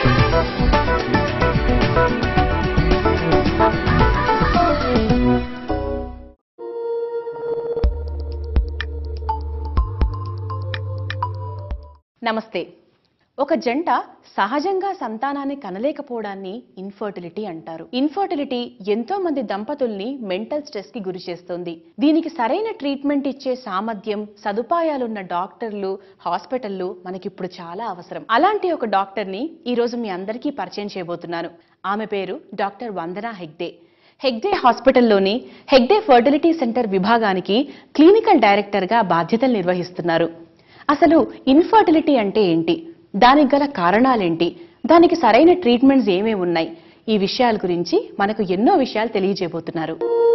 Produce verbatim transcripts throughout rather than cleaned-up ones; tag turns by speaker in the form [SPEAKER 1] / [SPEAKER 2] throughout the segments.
[SPEAKER 1] నమస్తే. ఒక జంట సహజంగా సంతానాన్ని కనలేకపోవడాన్ని ఇన్ఫర్టిలిటీ అంటారు. ఇన్ఫర్టిలిటీ ఎంతో మంది దంపతుల్ని మెంటల్ స్ట్రెస్ కి గురి చేస్తుంది. దీనికి సరైన ట్రీట్మెంట్ ఇచ్చే సామర్థ్యం, సదుపాయాలున్న డాక్టర్లు, హాస్పిటల్లు మనకిప్పుడు చాలా అవసరం. అలాంటి ఒక డాక్టర్ ని ఈ రోజు మీ అందరికీ పరిచయం చేయబోతున్నాను. ఆమె పేరు డాక్టర్ వందనా హెగ్డే. హెగ్డే హాస్పిటల్లోని హెగ్డే ఫర్టిలిటీ సెంటర్ విభాగానికి క్లినికల్ డైరెక్టర్ గా బాధ్యతలు నిర్వహిస్తున్నారు. అసలు ఇన్ఫర్టిలిటీ అంటే ఏంటి, దానికి గల కారణాలేంటి, దానికి సరైన ట్రీట్మెంట్స్ ఏమేమి ఉన్నాయి, ఈ విషయాల గురించి మనకు ఎన్నో విషయాలు తెలియజేయబోతున్నారు.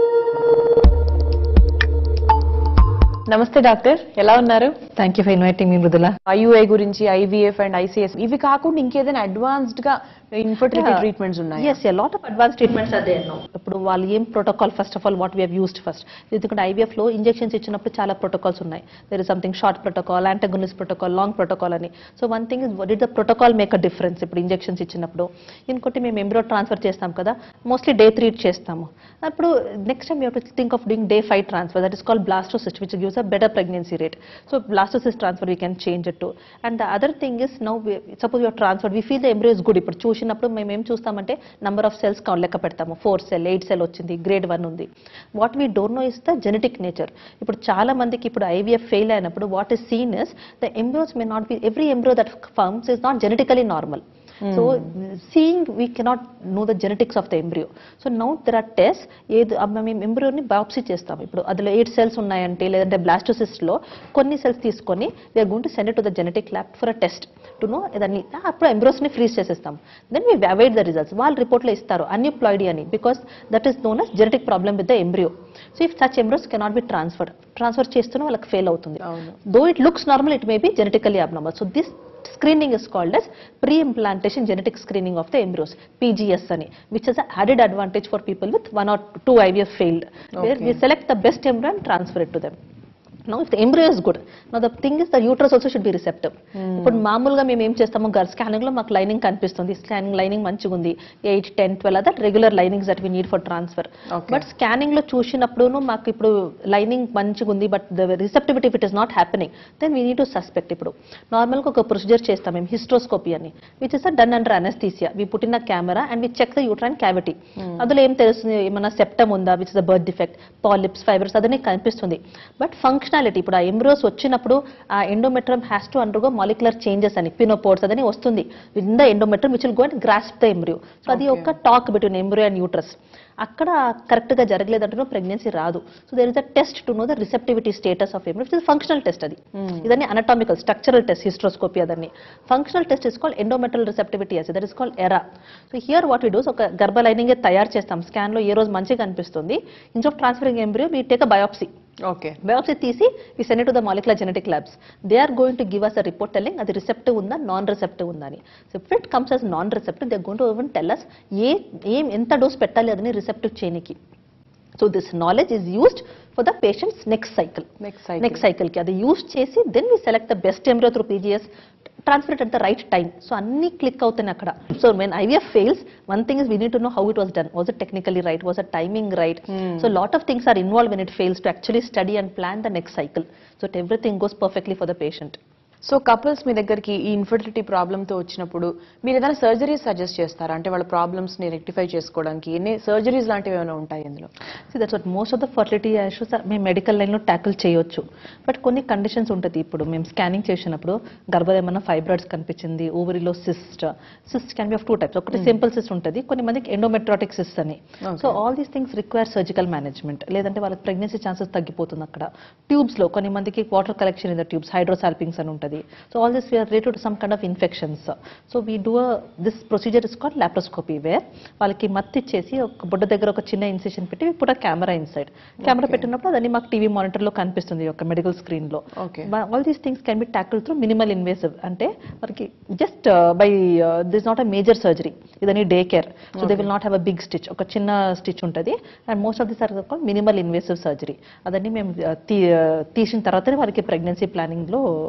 [SPEAKER 1] నమస్తే డాక్టర్, ఎలా ఉన్నారు?
[SPEAKER 2] Thank you for inviting me Mrudula.
[SPEAKER 1] IUI గురించి, ఐవీఎఫ్ అండ్ ఐసీఎస్ ఇవి కాకుండా ఇంకేదైనా అడ్వాన్స్డ్ గా ఇన్ఫర్టిలిటీ ట్రీట్మెంట్స్ ఉన్నాయి?
[SPEAKER 2] yes a lot of advanced treatments are there now. ఇప్పుడు వాళ్ళు ఏం protocol, first of all what we have used first, ఎందుకంటే ఐవీఎఫ్ లో ఇంజెక్షన్స్ ఇచ్చినప్పుడు చాలా ప్రోటోకాల్స్ ఉన్నాయి. There is something short protocol, antagonist protocol, long protocol అని. So one thing is what is the protocol make a difference ఇప్పుడు injections ఇచ్చినప్పుడు. ఇంకోటి మేము ఎంబ్రియో ట్రాన్స్ఫర్ చేస్తాం కదా, మోస్ట్లీ డే త్రీ చేస్తాము. అప్పుడు next time you have to think of doing day five transfer, that is called blastocyst, which gives a better pregnancy rate. So blastocyst transfer we can change it to. And the other thing is now we, suppose you are transferred, we feel the embryo is good. ఇప్పుడు చూసినప్పుడు మేము ఏం చూస్తామంటే number of cells count లెక్క పెడతాము. Four cell, eight cell వచ్చింది, grade one ఉంది. What we don't know is the genetic nature. ఇప్పుడు చాలా మందికి ఇప్పుడు ఐవీఎఫ్ ఫెయిల్ అయినప్పుడు what is seen is the embryos may not be, every embryo that forms is not genetically normal. So seeing we cannot know the genetics of the embryo. So now there are tests. ఏది మేము ఎంబ్రియోని biopsy చేస్తాం. ఇప్పుడు అందులో eight cells ఉన్నాయంటే, లేదంటే blastocyst లో కొన్ని cells తీసుకొని we are going to send it to the genetic lab for a test to know దాన్ని. అప్పుడు ఎంబ్రియోస్ ని ఫ్రీజ్ చేసేస్తాం. Then we await the results. వాళ్ళు రిపోర్ట్ లో ఇస్తారు అన్యూప్లాయిడీ అని, because that is known as genetic problem with the embryo. So if such embryos cannot be transferred, transfer చేస్తున్న వాళ్ళకి ఫెయిల్ అవుతుంది. Though it looks normal, it may be genetically abnormal. So this screening is called as pre-implantation genetic screening of the embryos, P G S ani, which is an added advantage for people with one or two I V F failed, okay, where we select the best embryo and transfer it to them. Now if the embryo is good, now the thing is the uterus also should be receptive. ఇప్పుడు మామూలుగా మేము ఏం చేస్తాము, గర్ scanning లో మాకు lining కనిపిస్తుంది, scanning lining మంచిగా ఉంది, eight ten twelve that regular linings that we need for transfer. But scanning లో చూసినప్పుడు మాకు ఇప్పుడు లైనింగ్ మంచిగా ఉంది, but the receptivity it is not happening, then we need to suspect. ఇప్పుడు నార్మల్ గా ఒక ప్రొసీజర్ చేస్తాం మేము, హిస్ట్రోస్కోపీ అని, which is done under anaesthesia. We put in a camera and we check the uterine cavity. అందులో ఏం తెలుస్తుంది, ఏమన్నా సెప్టమ్ ఉందా, which is the birth defect, polyps, fibres, అదనే కనిపిస్తుంది. బట్ ఫంక్షనాలిటీ, ఇప్పుడు ఆ ఎంబ్రియోస్ వచ్చినప్పుడు ఆ endometrium has to undergo molecular changes అని, పినోపోర్స్ అదని వస్తుంది in the endometrium which will go and grasp the embryo. So అది ఒక talk between embryo and uterus. అక్కడ కరెక్ట్ గా జరగలేదంటే ప్రెగ్నెన్సీ రాదు. So there is a test to know the receptivity status of embryo, which is functional test. అది ఇదని anatomical structural test, hysteroscopy అదని. Functional test is called endometrial receptivity assay, that is called ERA. So here what we do, ఒక గర్భ lining తయారు చేస్తాం, scan లో ఏ రోజు మంచిగా కనిపిస్తుంది, instead of transferring embryo we take a biopsy.
[SPEAKER 1] Okay,
[SPEAKER 2] biopsy తీసి we send it to the molecular genetic labs. They are going to give us a report telling అది రిసెప్టివ్ ఉందా, నాన్ రిసెప్టివ్ ఉందా అని. So if it comes as non receptive, they are going to even tell us ఏ ఏం ఎంత dose పెట్టాలి అదని receptive చేయనికి. So this knowledge is used for the patient's next cycle.
[SPEAKER 1] Next cycle.
[SPEAKER 2] Next cycle ki adi use chesi, then we select the best embryo through P G S, transfer it at the right time. So anni click avutane akkada. So when I V F fails, one thing is we need to know how it was done. Was it technically right? Was the timing right? Hmm. So lot of things are involved when it fails to actually study and plan the next cycle. So everything goes perfectly for the patient.
[SPEAKER 1] So couples మీ దగ్గరికి ఈ infertility ప్రాబ్లంతో వచ్చినప్పుడు మీరు ఏదైనా surgeries suggest చేస్తారా, అంటే వాళ్ళ ప్రాబ్లమ్స్ ని రెక్టిఫై చేసుకోవడానికి ఎన్ని సర్జరీస్ లాంటివి ఏమైనా ఉంటాయి ఇందులో?
[SPEAKER 2] So that's what most of the fertility issues మేము మెడికల్ లైన్లో ట్యాకిల్ చేయొచ్చు. బట్ కొన్ని కండిషన్స్ ఉంటుంది. ఇప్పుడు మేము స్కానింగ్ చేసినప్పుడు గర్భంలో ఏమన్నా ఫైబ్రాయిడ్స్ కనిపించింది, ఓవరీలో cyst, cyst can be of two types. ఒకటి సింపుల్ సిస్ట్ ఉంటుంది, కొన్ని మందికి ఎండోమెట్రాటిక్ సిస్ట్ అని. So all these things require surgical management, లేదంటే వాళ్ళకి ప్రెగ్నెన్సీ ఛాన్సెస్ తగ్గిపోతుంది అక్కడ. ట్యూబ్స్ లో కొన్ని మందికి water collection in the tubes, hydrosalpinx అని ఉంటుంది. So all this we are related to some kind of infections. So we do a, this procedure is called laparoscopy, where వాళ్ళకి మత్తి ఇచ్చేసి ఒక బొడ్డ దగ్గర ఒక చిన్న ఇన్సిషన్ పెట్టి put a camera inside. Camera పెట్టినప్పుడు అదని మాకు టీవీ మానిటర్ లో కనిపిస్తుంది ఒక మెడికల్ స్క్రీన్ లో. All these things can be tackled through minimal invasive, అంటే మనకి just by this not a major surgery, ఇదని day care. So they will not have a big stitch, ఒక చిన్న స్టిచ్ ఉంటుంది. And most of this are called minimal invasive surgery. అదని మేము తీసిన తర్వాతనే వారికి ప్రెగ్నెన్సీ ప్లానింగ్ లో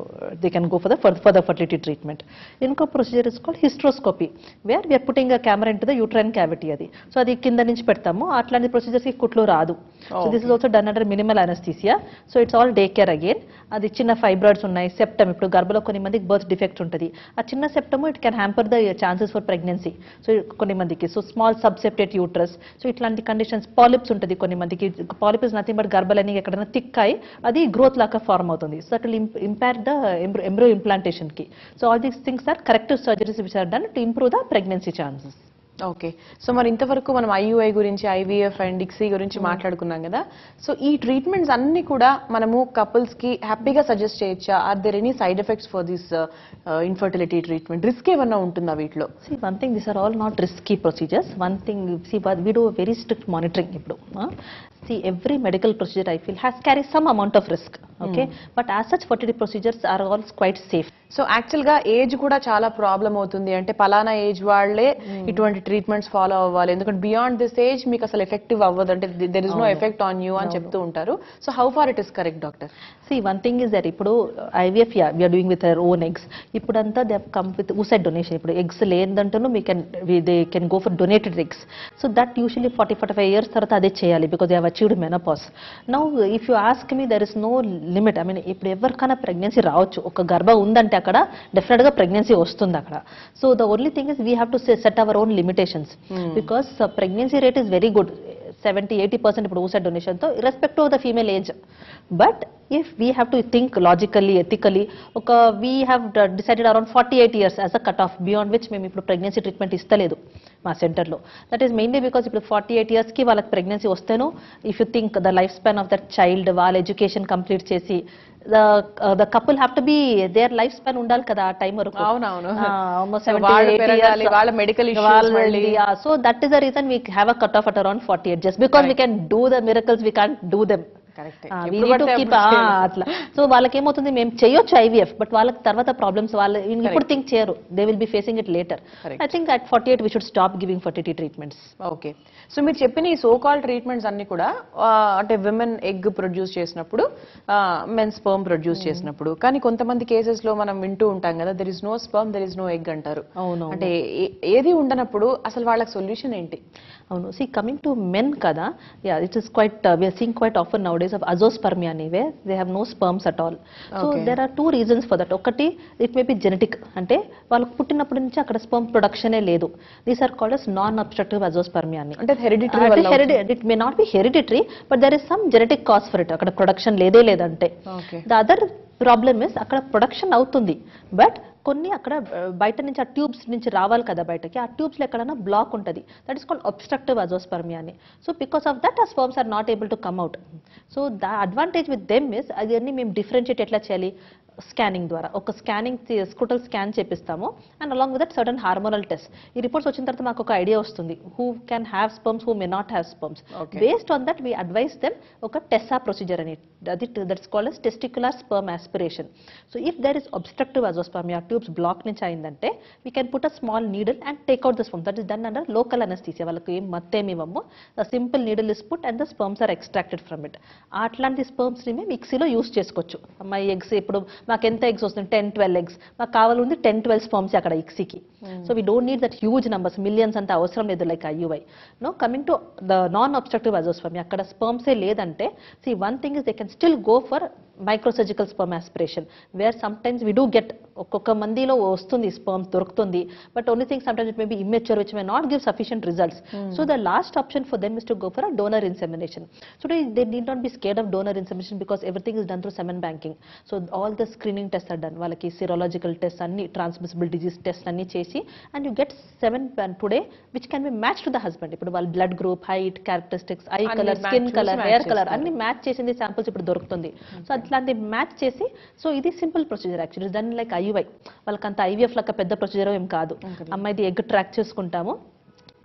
[SPEAKER 2] they can go for the further, further fertility treatment. ఇంకో procedure is called hysteroscopy, where we're putting a camera into the uterine cavity. అది so అది కింద నుంచి పెడతాము, అట్లాంటి ప్రొసీజర్స్ కి కుట్లు రాదు. So this is also done under minimal anaesthesia. So it's all day care again. అది చిన్న ఫైబ్రాయిడ్స్ ఉన్నాయి, సెప్టమ్, ఇప్పుడు గర్భంలో కొన్ని మందికి బర్త్ డిఫెక్ట్ ఉంటుంది, ఆ చిన్న septum it can hamper the chances for pregnancy. So కొన్ని మందికి so small subseptate uterus, so ఇట్లాంటి కండిషన్స్. పాలిప్స్ ఉంటుంది కొన్ని మందికి, పాలిప్ ఇస్ నథింగ్ బట్ గర్భలని ఎక్కడైనా థిక్ అయి అది గ్రోత్ లాగా ఫార్మ్ అవుతుంది. So that will impact the embryo implantation కి. So all these things are corrective surgeries which are done to improve the pregnancy chances.
[SPEAKER 1] Okay, so మరి ఇంతవరకు మనం ఐయుఐ గురించి, ఐవీఎఫ్ అండ్ డిక్సీ గురించి మాట్లాడుకున్నాం కదా. సో ఈ ట్రీట్మెంట్స్ అన్ని కూడా మనము కపుల్స్ కి హ్యాపీగా సజెస్ట్ చేయొచ్చా? Are there any side effects for this infertility treatment? Risk ఏమన్నా ఉంటుందా వీటిలో?
[SPEAKER 2] See, one thing, these are all not risky procedures. One thing, see, but we do a very strict monitoring. Ippudu, huh? See, every medical procedure I feel has carries some amount of risk. Okay, mm. but as such, fertility procedures are all quite safe.
[SPEAKER 1] So actual గా age కూడా చాలా problem అవుతుంది అంటే పలానా age వాళ్ళే ఇటువంటి treatments follow అవ్వాలి, ఎందుకంటే బియాండ్ దిస్ ఏజ్ మీకు అసలు ఎఫెక్టివ్ అవ్వదు, అంటే there is no effect on you అని చెప్తూ ఉంటారు. So how far it is correct doctor?
[SPEAKER 2] See, one thing is that ఇప్పుడు IVF yeah we are doing with our own eggs. ఇప్పుడంతా they have come with oocyte donation. ఇప్పుడు eggs లేదంటేను we can we, they can go for donated eggs. So that usually forty forty-five years తర్వాత అదే చేయాలి because they have achieved menopause. Now if you ask me, there is no limit. I mean ఇప్పుడు ఎవరికైనా pregnancy రావచ్చు, ఒక గర్భం ఉందంటే అక్కడ డెఫినెట్ గా ప్రెగ్నెన్సీ వస్తుంది అక్కడ. So the only thing is we have to set our own limitations because pregnancy rate is very good, seventy eighty percent ఇప్పుడు oocyte డొనేషన్ తో irrespective of the female age. But if we have to think logically, ethically, ఒక we have decided around forty eight years as a cut off, beyond which మేము ఇప్పుడు pregnancy treatment ఇస్తలేదు మా సెంటర్లో. That is mainly because ఇప్పుడు forty eight ఇయర్స్కి వాళ్ళకి pregnancy వస్తేనో if you think the life span of that child, వాళ్ళ ఎడ్యుకేషన్ కంప్లీట్ చేసి the uh, the couple have to be their lifespan undal kada aa time varaku.
[SPEAKER 1] avunavunu
[SPEAKER 2] almost seventy eighty years
[SPEAKER 1] vaalla medical issues malli.
[SPEAKER 2] Yeah, so that is the reason we have a cut off at around forty-eight, just because right. we can do the miracles, we can't do them.
[SPEAKER 1] Correct,
[SPEAKER 2] we need to keep అట్లా. So వాళ్ళకి ఏమవుతుంది, మేము చేయొచ్చు IVF, but వాళ్ళకి తర్వాత problems వాళ్ళు ఇప్పుడు think చేయరు, they will be facing it later. I think at forty eight we should stop giving fertility treatments.
[SPEAKER 1] Okay, so మీరు చెప్పిన ఈ సో కాల్ ట్రీట్మెంట్స్ అన్ని కూడా అంటే విమెన్ ఎగ్ ప్రొడ్యూస్ చేసినప్పుడు, మెన్ స్పర్మ్ ప్రొడ్యూస్ చేసినప్పుడు, కానీ కొంతమంది కేసెస్ లో మనం వింటూ ఉంటాం కదా, there is no sperm there is no egg అంటారు.
[SPEAKER 2] అవును,
[SPEAKER 1] అంటే ఏది ఉండనప్పుడు అసలు వాళ్ళకి సొల్యూషన్ ఏంటి?
[SPEAKER 2] అవును, సి కమింగ్ టు మెన్ కదా, yeah it is quite we are seeing quite often nowadays of azoospermia అనేవే, they have no sperms at all. So there are two reasons for that. ఒకటి, it may be genetic, అంటే వాళ్ళకి పుట్టినప్పటి నుంచి అక్కడ sperm ప్రొడక్షనే లేదు. These are called as non obstructive azoospermia అని.
[SPEAKER 1] అంటే hereditary,
[SPEAKER 2] it may not be hereditary but there is some genetic cause for it, అక్కడ ప్రొడక్షన్ లేదే లేదంటే. ద అదర్ ప్రాబ్లమ్ ఇస్ అక్కడ ప్రొడక్షన్ అవుతుంది బట్ కొన్ని అక్కడ బయట నుంచి ఆ ట్యూబ్స్ నుంచి రావాలి కదా బయటకి, ఆ ట్యూబ్స్ లో ఎక్కడైనా బ్లాక్ ఉంటుంది, that is called obstructive azoospermia అని. సో బికాస్ ఆఫ్ దట్ ఆ sperms are not able to come out. So the advantage with them is అదన్నీ మేము డిఫరెన్షియేట్ ఎట్లా చేయాలి, స్కానింగ్ ద్వారా ఒక స్కానింగ్ స్కూటల్ స్కాన్ చేపిస్తాము and along with that certain hormonal test. ఈ రిపోర్ట్స్ వచ్చిన తర్వాత మాకు ఒక ఐడియా వస్తుంది who can have sperms, who may not have sperms. Based on that we advise them ఒక టెస్సా ప్రొసీజర్ అని, అది that's called as testicular sperm aspiration. So if there is obstructive azoospermia, tubes block నుంచి అయిందంటే we can put a small needle and take out the sperm. That is done under local anesthesia. వాళ్ళకి ఏం మత్తేమి ఇవ్వము, a simple needle is put and the sperms are extracted from it. అట్లాంటి sperms ని మేము మిక్సీలో use చేసుకోవచ్చు. మా eggs ఇప్పుడు మాకు ఎంత ఎగ్స్ వస్తుంది, టెన్ ట్వెల్వ్ ఎగ్స్ మాకు కావాలంది టెన్ ట్వెల్వ్ స్పర్మ్స్ అక్కడ ఎగ్స్కి. So we don't need that huge numbers, millions అంత అవసరం లేదు like IUI. No coming to the non obstructive azoospermia, అక్కడ స్పర్మ్సే లేదంటే see one thing is they can still go for microsurgical sperm aspiration where sometimes we do get ఒక్కొక్క మందిలో వస్తుంది sperms దొరుకుతుంది, but only thing sometimes it may be immature which may not give sufficient results. So the last option for them is to go for a donor insemination. So they need not be scared of donor insemination because everything is done through semen banking. So all the screening test are done, వాళ్ళకి serological test అన్ని, transmissible disease test అన్ని చేసి and you get seven today which can be match to the husband. ఇప్పుడు వాళ్ళ blood group, height, characteristics, eye colour, skin colour, hair colour అన్ని match చేసింది samples ఇప్పుడు దొరుకుతుంది. సో అట్లాంటి మ్యాచ్ చేసి, సో ఇది simple procedure actually done like IUI. వాళ్ళకంత ఐవీఎఫ్ లాగా పెద్ద ప్రొసీజర్ ఏం కాదు. అమ్మాయిది ఎగ్ ట్రాక్ చేసుకుంటాము,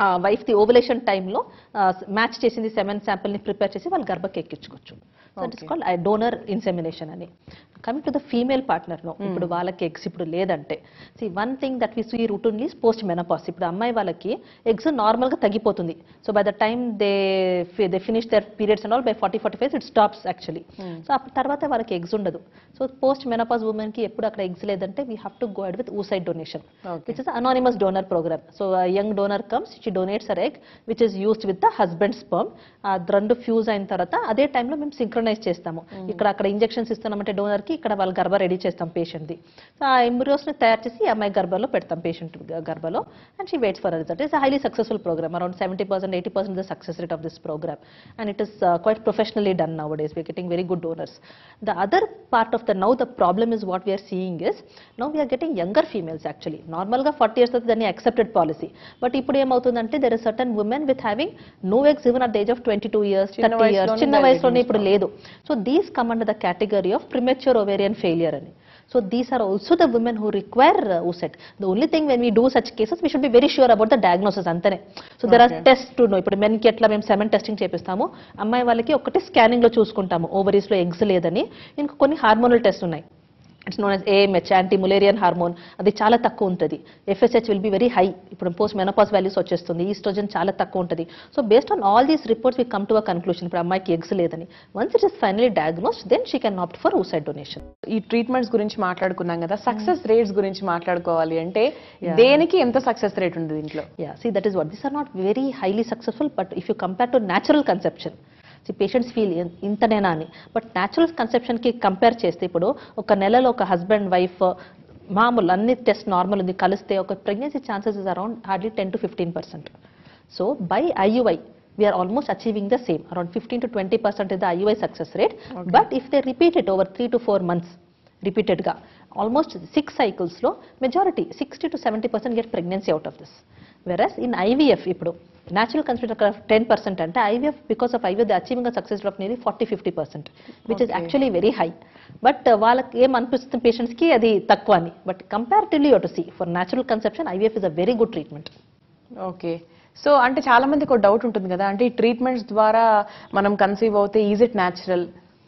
[SPEAKER 2] వైఫ్ ది ఓవలేషన్ టైంలో మ్యాచ్ చేసింది సెమెన్ శాంపిల్ని ప్రిపేర్ చేసి వాళ్ళు గర్భకి ఎక్కించుకోవచ్చు. So it is called donor insemination అని. Coming to the female partner no, ఇప్పుడు వాళ్ళకి ఎగ్స్ ఇప్పుడు లేదంటే, see one thing that we see routinely post menopause. ఇప్పుడు అమ్మాయి వాళ్ళకి ఎగ్స్ నార్మల్గా తగ్గిపోతుంది. So by the time they they finish their periods and all by forty forty five it stops actually. So అప్పుడు తర్వాత వాళ్ళకి ఎగ్స్ ఉండదు. సో పోస్ట్ మెనపాస్ ఉమెన్ కి ఎప్పుడు అక్కడ ఎగ్స్ లేదంటే we have to go ahead with oocyte donation, which is an anonymous donor program. So a young donor comes, she donates her egg which is used with the husband's sperm. రెండు fuse అయిన తర్వాత అదే టైంలో మేము synchronise చేస్తాము. ఇక్కడ అక్కడ injections ఇస్తున్నామంటే donor కి, ఇక్కడ వాళ్ళ గర్భ రెడీ చేస్తాం పేషెంట్ ది. సో ఆ ఎంబ్రియోస్ ని తయారు చేసి అమ్మాయి గర్భలో పెడతాం పేషెంట్ గర్భలో, and she waits for result. It's highly successful programme. Around seventy percent eighty percent the success rate of this programme, and it is quite professionally done nowadays. We're getting very good donors. The other part of the now the problem is what we're seeing is now we're getting younger females. Actually నార్మల్గా forty years అయితే దాన్ని accepted policy, but ఇప్పుడు ఏమవుతుందంటే there is certain women with having no eggs even at the age of twenty two years thirty years, చిన్న వయసులోనే ఇప్పుడు లేదు. So these come under the category of premature ovarian failure అని. So these are also the women who require uh, oocyte. The only thing when we do such cases, we should be very sure about the diagnosis antane. So there okay. are tests to know. ఇప్పుడు మెన్కి ఎట్లా మేము semen testing చేపిస్తాము, అమ్మాయి వాళ్ళకి ఒకటి scanning లో చూసుకుంటాము ovaries లో eggs లేదని. ఇంకా కొన్ని హార్మోనల్ టెస్ట్ ఉన్నాయి. It's known as AMH, anti Mullerian hormone. అది చాలా తక్కువ ఉంటుంది. FSH will be very high. ఇప్పుడు పోస్ట్ మెనోపాస్ వాల్యూస్ వచ్చేస్తుంది. ఈస్ట్రోజన్ చాలా తక్కువ ఉంటుంది. So based on all these reports we come to a conclusion ఇప్పుడు అమ్మాయికి ఎగ్స్ లేదని. Once it is finally diagnosed then she can opt for oocyte donation.
[SPEAKER 1] ఈ treatments గురించి మాట్లాడుకున్నాం కదా, సక్సెస్ రేట్స్ గురించి మాట్లాడుకోవాలి అంటే దేనికి ఎంత సక్సెస్ రేట్ ఉంది దీంట్లో?
[SPEAKER 2] Yeah, see that is what these are not very highly successful, but if you compare to natural conception, patients feel ఇంతనేనా అని. బట్ న్యాచురల్ కన్సెప్షన్కి కంపేర్ చేస్తే ఇప్పుడు ఒక నెలలో ఒక హస్బెండ్ వైఫ్ మామూలు అన్ని టెస్ట్ నార్మల్ ఉంది కలిస్తే ఒక pregnancy chances is around hardly ten to fifteen percent. So by IUI we are almost achieving the same, around fifteen to twenty percent is the I U I success rate. Okay. But if they repeat it over three to four months repeated ga, almost six cycles lo majority sixty to seventy percent get pregnancy out of this. Whereas in I V F ఇప్పుడు natural conception of ten percent ante I V F, because of I V F they are achieving a success rate of nearly forty to fifty percent, which okay. is actually very high. But uh, వాళ్ళకి ఏం అనిపిస్తుంది patients కి అది తక్కువ అని. But comparatively you to see for natural conception I V F is a very good treatment.
[SPEAKER 1] Okay. So అంటే చాలా మందికి ఒక డౌట్ ఉంటుంది కదా, అంటే ఈ ట్రీట్మెంట్స్ ద్వారా మనం కన్సీవ్ అవుతే ఈజ్ ఇట్ న్యాచురల్,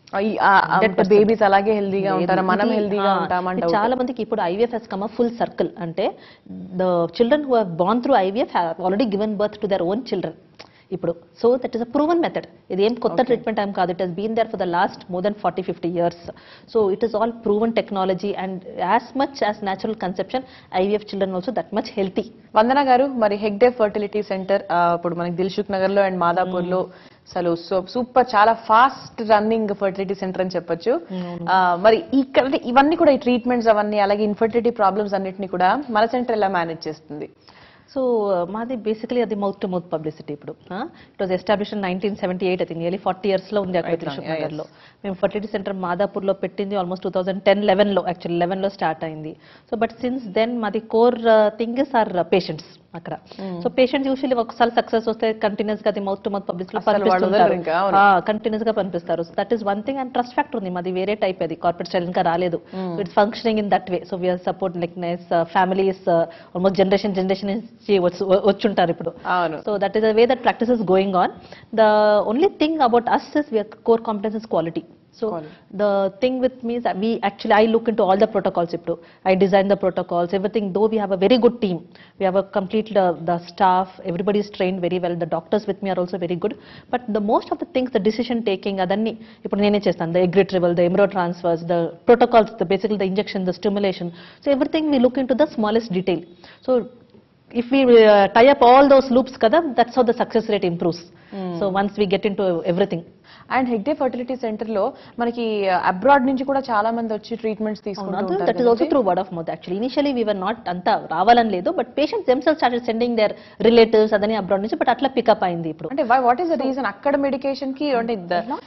[SPEAKER 1] బేబీస్ అలాగే హెల్దీగా ఉంటారా, మనం హెల్దీగా ఉంటామంటే?
[SPEAKER 2] చాలా మందికి ఇప్పుడు IVF has come a full circle. అంటే the children who have born through IVF have already given birth to their own children ఇప్పుడు. So that is a proven method. ఇది ఏం కొత్త ట్రీట్మెంట్ టైం కాదు. It has been there for the last more than forty fifty years. So it is all proven technology and as much as natural conception IVF children also that much healthy.
[SPEAKER 1] వందన గారు, మరి Hegde fertility centre ఇప్పుడు మనకి దిల్సుఖ్ నగర్ లో and Madhapur లో అసలు super చాలా fast running fertility centre అని చెప్పొచ్చు. మరి ఇక్కడ ఇవన్నీ కూడా ఈ ట్రీట్మెంట్స్ అవన్నీ అలాగే ఇన్ఫర్టిలిటీ ప్రాబ్లమ్స్ అన్నిటిని కూడా మన సెంటర్ ఎలా మేనేజ్ చేస్తుంది?
[SPEAKER 2] సో మాది బేసికలీ అది మౌత్ టు మౌత్ పబ్లిసిటీ. ఇప్పుడు it was establish in nineteen seventy eight అది నియర్లీ ఫార్టీ ఇయర్స్ లో ఉంది అక్కడ దిల్సుఖ్ నగర్ లో. మేము ఫర్టిలిటీ సెంటర్ మాదాపూర్ లో పెట్టింది almost two thousand ten eleven లో యాక్చువల్లీ లెవెన్ లో స్టార్ట్ అయింది. సో బట్ సిన్స్ దెన్ మాది core thing is our patients అక్కడ. సో పేషెంట్స్ యూజువల్లీ ఒకసారి సక్సెస్ వస్తే కంటిన్యూస్ గా అది మౌత్ టు మౌత్ పబ్లిసిటీ పంపిస్తారు, కంటిన్యూస్ గా పంపిస్తారు. So that is one thing. And trust factor ఉంది. మాది వేరే టైప్, అది కార్పొరేట్ స్టైల్ ఇంకా రాలేదు. It's functioning in that way. So we're support like nice families almost generation generation నుంచి వచ్చుంటారు ఇప్పుడు. So that is the way that practice is going on. The only thing about us is we are core competence is quality. So Quality. The thing with me is that we actually I look into all the protocols. Ippudu I design the protocols, everything. Though we have a very good team, we have a complete uh, the staff, everybody is trained very well. The doctors with me are also very good. But the most of the things, the decision taking, adanni ippudu nene chestanu. The egg retrieval, the embryo transfers, the protocols, the basically the injection, the stimulation. So everything we look into the smallest detail. So if we uh, tie up all those loops kada, that's how the success rate improves. Mm. So once we get into everything.
[SPEAKER 1] And Hegde fertility centre లో మనకి abroad నుంచి కూడా చాలా మంది వచ్చి treatments తీసుకుంటారు.
[SPEAKER 2] That is also through word of mouth. Actually initially we were not అంతా రావాలని లేదు, but patients themselves started sending their relatives అదని అబ్రాడ్ నుంచి. బట్ అట్లా పికప్ అయింది ఇప్పుడు.
[SPEAKER 1] అంటే వాట్ ఈస్ ద రీజన్? అక్కడ మెడికేషన్ కి అంటే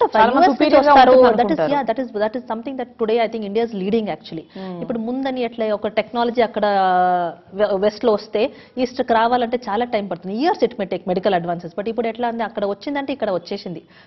[SPEAKER 2] that is yeah that is that is something that today I think India is leading actually. ఇప్పుడు ముందని ఎట్లా ఒక టెక్నాలజీ అక్కడ వెస్ట్ లో వస్తే ఈస్ట్ కి రావాలంటే చాలా టైం పడుతుంది. Years it may take medical advances. But ఇప్పుడు ఎట్లా అంటే అక్కడ వచ్చిందంటే ఇక్కడ వచ్చేసింది. Because it's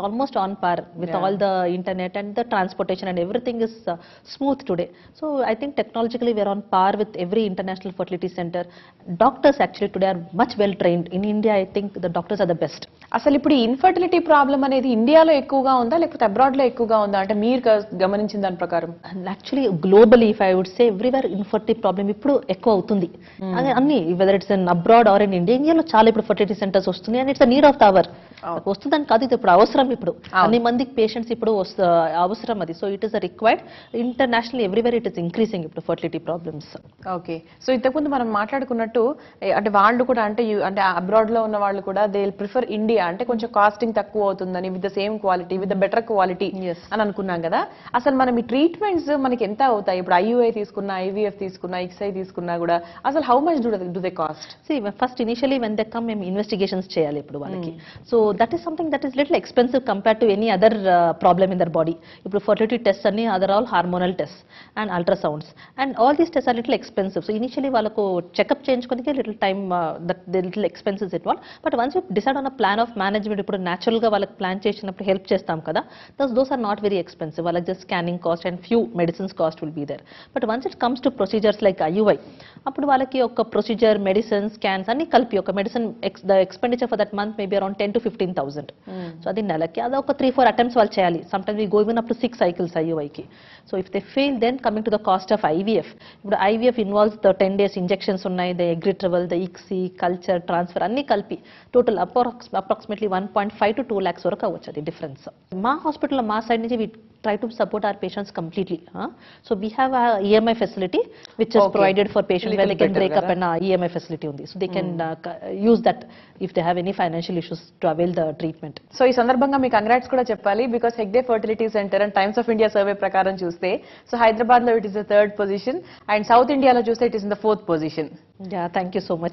[SPEAKER 2] almost on par with
[SPEAKER 1] Yeah.
[SPEAKER 2] all the internet and the transportation and everything is uh, smooth today. So I think technologically we are on par with every international fertility center. Doctors actually today are much well trained. In India, I think the doctors are the best.
[SPEAKER 1] అసలు ఇప్పుడు ఈ infertility problem అనేది ఇండియాలో ఎక్కువగా ఉందా లేకపోతే abroad లో ఎక్కువగా ఉందా అంటే మీరు క- గమనించిన దాని ప్రకారం?
[SPEAKER 2] And actually globally, if I would say, everywhere infertility problem ఇప్పుడు ఎక్కువ అవుతుంది. అదే అన్ని whether it's in abroad or in India, ఇండియాలో చాలా ఇప్పుడు ఫర్టిలిటీ సెంటర్స్ వస్తున్నాయి and it's a need of the hour. వస్తుందని కాదు, ఇది ఇప్పుడు అవసరం. ఇప్పుడు అన్ని మందికి పేషెంట్స్ ఇప్పుడు వస్త- అవసరం అది. So it is required international everywhere it is increasing ఇప్పుడు ఫర్టిలిటీ ప్రాబ్లమ్స్.
[SPEAKER 1] ఓకే, సో ఇంతకుముందు మనం మాట్లాడుకున్నట్టు ఏ, అంటే వాళ్ళు కూడా అంటే యు- అంటే అబ్రాడ్ లో ఉన్న వాళ్ళు కూడా దే ప్రిఫర్ ఇండియా అంటే కొంచెం కాస్టింగ్ తక్కువ అవుతుందని with the same quality with the better quality
[SPEAKER 2] Yes.
[SPEAKER 1] అని అనుకున్నాం కదా. అసలు మనం ఈ ట్రీట్మెంట్స్ మనకి ఎంత అవుతాయి? ఇప్పుడు ఐయుఐ తీసుకున్నా, ఐవీఎఫ్ తీసుకున్నా, ఎక్స్ఐ తీసుకున్నా కూడా అసలు how much do do they cost?
[SPEAKER 2] See, first initially when they come మేము ఇన్వెస్టిగేషన్స్ చేయాలి ఇప్పుడు వాళ్ళకి. So that is something that is little expensive compare to any other problem in their body. ఇప్పుడు fertility test అన్ని other all hormonal test and ultrasounds and all these test are little expensive. So initially వాళ్ళకు checkup చేయించుకోనికి little time that they little expenses it will. But once you decide on a plan of management, ఇప్పుడు natural గా వాళ్ళకి plan చేసినప్పుడు help చేస్తాం కదా, those those are not very expensive. వాళ్ళకి just scanning cost and few medicines cost will be there. But once it comes to procedures like IUI, అప్పుడు వాళ్ళకి ఒక ప్రొసీజర్, మెడిసిన్, స్కాన్స్ అన్ని కలిపి ఒక medicine the expenditure for that month maybe around ten to fifteen thousand. So అది నెలకి అది ఒక త్రీ ఫోర్ అటెంప్ట్స్ వాళ్ళు చేయాలి. Sometimes we go even up to six cycles ఐయుఐకి. So if they fail then coming to the cost of IVF. ఇప్పుడు IVF involves the ten days injections ఉన్నాయి, the egg retrieval, the ICSI, culture, transfer అన్ని కలిపి total approx approximately one point five to two lakhs వరకు అవ్వచ్చు అది difference. మా హాస్పిటల్లో మా సైడ్ నుంచి we try to support our patients completely. Huh? So we have a E M I facility which is
[SPEAKER 1] Okay.
[SPEAKER 2] provided for patients where
[SPEAKER 1] Little
[SPEAKER 2] they can
[SPEAKER 1] better
[SPEAKER 2] break up
[SPEAKER 1] కదా?
[SPEAKER 2] and uh, E M I facility ఉంది. So they can uh, c- use that if they have any financial issues to avail the treatment.
[SPEAKER 1] So ఈ సందర్భంగా మీకు congrats కూడా చెప్పాలి, because Hegde fertility centre and Times of India survey ప్రకారం చూస్తే so Hyderabad లో it is the third position and south ఇండియాలో చూస్తే it is in the fourth position.
[SPEAKER 2] Yeah, thank you so much.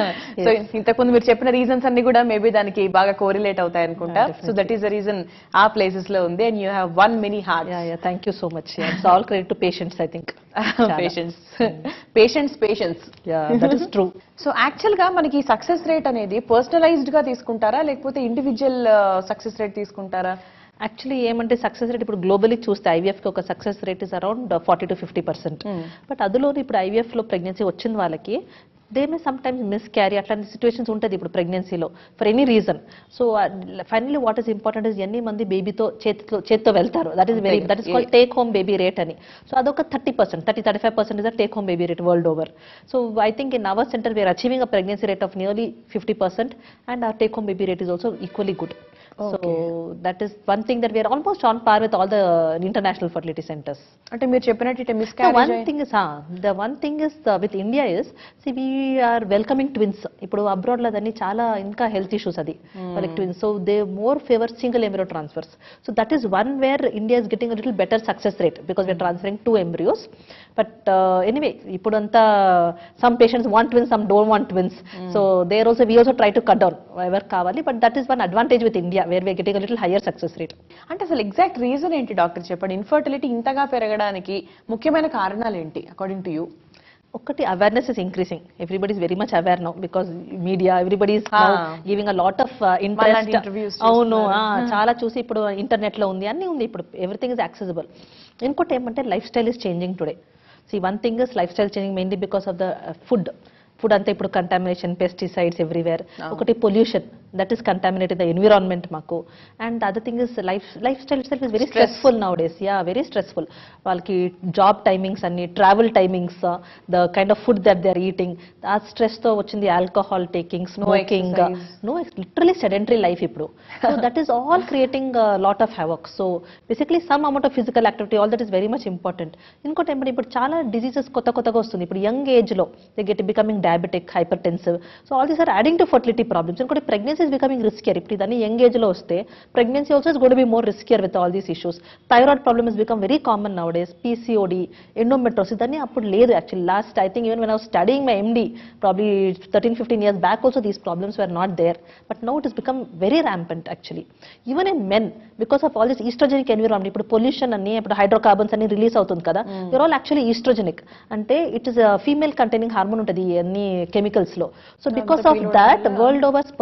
[SPEAKER 1] So ఇంతకుముందు మీరు చెప్పిన రీజన్స్ అన్ని కూడా మేబీ దానికి బాగా కోరిలేట్ అవుతాయి అనుకుంటా.
[SPEAKER 2] Yeah,
[SPEAKER 1] so that is the reason ఆ ప్లేసెస్ లో ఉంది and you have won many heart.
[SPEAKER 2] Yeah, yeah, thank you so much. Yeah, it's all credit to patients, I think.
[SPEAKER 1] Patients patients patients
[SPEAKER 2] Yeah, that is true.
[SPEAKER 1] So actual గా మనకి success rate అనేది personalised గా తీసుకుంటారా లేకపోతే individual success rate తీసుకుంటారా?
[SPEAKER 2] Actually ఏమంటే success rate ఇప్పుడు globally చూస్తే ఐవీఎఫ్ కి ఒక success rate is around forty to fifty percent. But అందులో ఇప్పుడు ఐవీఎఫ్ లో ప్రెగ్నెన్సీ వచ్చిన వాళ్ళకి they may sometimes miscarry అట్లాంటి సిచ్యువేషన్స్ ఉంటుంది ఇప్పుడు ప్రెగ్నెన్సీలో for any reason. So finally what is important is ఎన్ని మంది బేబీతో చేతితో చేతితో వెళ్తారు, that is very that is called take home baby rate అని. సో అదొక thirty percent thirty thirty five percent is the take home baby rate world over. So I think in our centre we are achieving a pregnancy rate of nearly fifty percent and our take home baby rate is also equally good. So that is one thing that we are almost on par with all the international fertility centers.
[SPEAKER 1] అంటే మీరు చెప్పినట్టు
[SPEAKER 2] The
[SPEAKER 1] miscarriage
[SPEAKER 2] one thing is, huh, the one thing is uh, with India is, see, we are welcoming twins. ఇప్పుడు abroad లో దాన్ని చాలా ఇంకా health issues అది వాళ్ళకి twins. So they more favour single embryo transfers. So that is one where India is getting little better success rate because we are transferring two embryos. But anyway ఇప్పుడు అంతా some patients want twins, some don't want twins. So there also we also try to cut down ఎవరు కావాలి. But that is one advantage with India where we are getting little higher success rate.
[SPEAKER 1] అంటే అసలు exact reason ఏంటి doctor చెప్పండి? Infertility ఇంతగా పెరగడానికి ముఖ్యమైన కారణాలు ఏంటి అకార్డింగ్ టు యూ?
[SPEAKER 2] ఒకటి awareness is increasing. Everybody is very much aware now because media everybody is giving a lot of interest.
[SPEAKER 1] interviews
[SPEAKER 2] అవును, ఆ, చాలా చూసి ఇప్పుడు ఇంటర్నెట్ లో ఉంది, అన్ని ఉంది ఇప్పుడు, ఎవ్రీథింగ్ ఇస్ యాక్సెసిబుల్. ఇంకోటి ఏమంటే lifestyle is changing today. See one thing is lifestyle changing mainly because of the food. Food అంతా ఇప్పుడు కంటామినేషన్, పెస్టిసైడ్స్ ఎవ్రీవేర్. ఒకటి pollution, that is contaminated the environment మాకు. And other thing is life lifestyle itself is very stressful nowadays. Yeah, very stressful. వాళ్ళకి job timings అన్ని, travel timings, the kind of food that they are eating, ఆ stress తో వచ్చింది alcohol taking, smoking, no literally sedentary life ఇప్పుడు. So that is all creating lot of havoc. So basically some amount of physical activity, all that is very much important. ఇంకోటి ఏమంటే ఇప్పుడు చాలా diseases కొత్త కొత్తగా వస్తుంది ఇప్పుడు యంగ్ ఏజ్ లో. They get becoming diabetic, hypertensive. So all these are adding to fertility problems. And pregnancy is becoming riskier. If it is young age lo vaste, pregnancy also is going to be more riskier with all these issues. Thyroid problem has become very common nowadays. P C O D, endometriosis, danni appudu ledhu actually. Last, I think even when I was studying my M D, probably thirteen fifteen years back also these problems were not there. But now it has become very rampant actually. Even in men, because of all this estrogenic environment, ఇప్పుడు pollution అన్ని, ఇప్పుడు hydrocarbons అన్ని release అవుతుంది కదా, your all actually estrogenic. అంటే it is female containing hormone ఉంటుంది అన్ని chemicals లో. So because of that world over sperm counts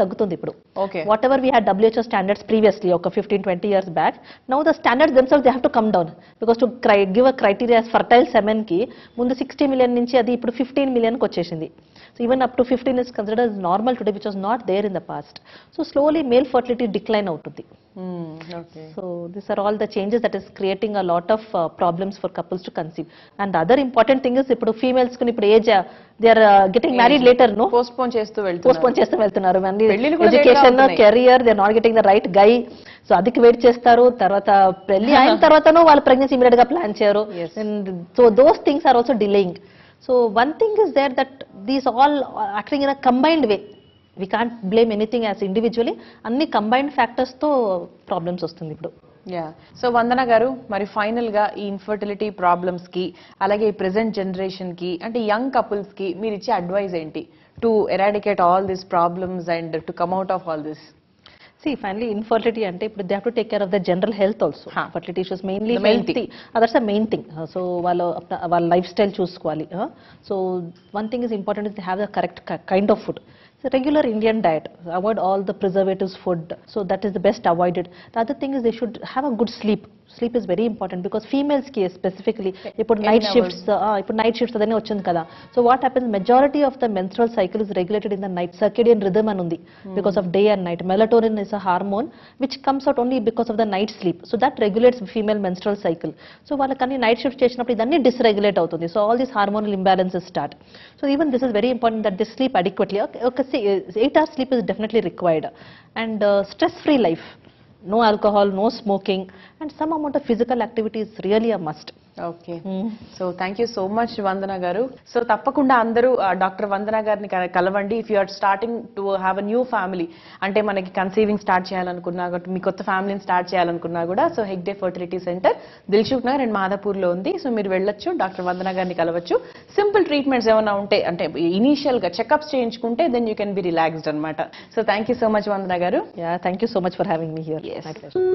[SPEAKER 2] తగ్గుతుంది ఇప్పుడు.
[SPEAKER 1] Okay.
[SPEAKER 2] Whatever we had WHO standards previously ఒక fifteen twenty years back, now the standards themselves they have to come down because to give a criteria fertile semen కి ముందు sixty million నుంచి అది ఇప్పుడు fifteen million కి వచ్చేసింది. So even up to fifteen is considered as normal today, which was not there in the past. So slowly male fertility decline అవుతుంది.
[SPEAKER 1] Hmm, okay.
[SPEAKER 2] So these are all the changes that is creating a lot of uh, problems for couples to conceive. And the other important thing is ఇప్పుడు females కు ఇప్పుడు age they are uh, getting married later, no?
[SPEAKER 1] Postpone చేస్తూ వెళ్తున్నారు.
[SPEAKER 2] Postpone చేస్తూ వెళ్తున్నారు.
[SPEAKER 1] పెళ్ళిళ్ళు కూడా
[SPEAKER 2] education, career, they are not getting the right guy. So అదికి వెయిట్ చేస్తారు. తర్వాత పెళ్లి అయిన తర్వాతనో వాళ్ళు ప్రెగ్నెన్సీ ఇమీడియట్ గా ప్లాన్ చేయరు. So those things are also delaying. So one thing is there that these all are acting in a combined way. We can't blame anything as individually. Anni combined factors తో problems వస్తుంది ఇప్పుడు.
[SPEAKER 1] Yeah. So వందన గారు, మరి final గా ఈ infertility problems కి అలాగే ఈ ప్రెసెంట్ జనరేషన్ కి అంటే యంగ్ కపుల్స్ కి మీరు ఇచ్చే అడ్వైస్ ఏంటి to eradicate all these problems and to come out of all this?
[SPEAKER 2] See, finally, infertility ante ఇప్పుడు they have to take care of the general health also.
[SPEAKER 1] Huh.
[SPEAKER 2] Fertility issues mainly
[SPEAKER 1] The main
[SPEAKER 2] healthy. Uh, that's the main thing. Uh, so వాళ్ళ వాళ్ళ lifestyle చూసుకోవాలి. Uh, so one thing is important is they have the correct ki- kind of food. So regular Indian diet, avoid all the preservatives food. So that is the best avoided. The other thing is they should have a good sleep. Sleep is very important because females కి specifically ఇప్పుడు
[SPEAKER 1] Eight
[SPEAKER 2] night
[SPEAKER 1] hours.
[SPEAKER 2] Shifts ఇప్పుడు night shifts అదనే వచ్చింది కదా. So what happens, majority of the menstrual cycle is regulated in the night. Circadian rhythm అని ఉంది because of day and night. Melatonin is a hormone which comes out only because of the night sleep. So that regulates female menstrual cycle. So వాళ్ళకన్నీ night shift చేసినప్పుడు ఇదన్నీ dysregulate అవుతుంది. So all these hormonal imbalances start. So even this is very important that this sleep adequately. ఒక eight hours sleep is definitely required. And stress free life, no alcohol, no smoking, and some amount of physical activity is really a must.
[SPEAKER 1] Okay. So thank you so much Vandana గారు. సో తప్పకుండా అందరూ doctor Vandana గారిని క- కలవండి. If you are starting to have a new family, అంటే మనకి conceiving start చేయాలనుకున్నా కూడా, మీ కొత్త ఫ్యామిలీని స్టార్ట్ చేయాలనుకున్నా కూడా, so Hegde fertility centre Dilsukhnagar and Madhapur లో ఉంది. సో మీరు వెళ్ళొచ్చు, డాక్టర్ వందన గారిని కలవచ్చు. సింపుల్ ట్రీట్మెంట్స్ ఏమైనా ఉంటే అంటే ఇనీషియల్ గా చెకప్స్ చేయించుకుంటే then you can be relaxed అనమాట. So thank you so much Vandana గారు.
[SPEAKER 2] Yeah, thank you so much for having me here.
[SPEAKER 1] Yes.
[SPEAKER 2] My pleasure.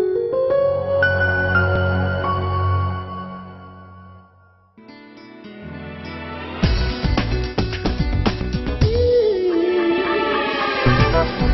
[SPEAKER 3] Thank you.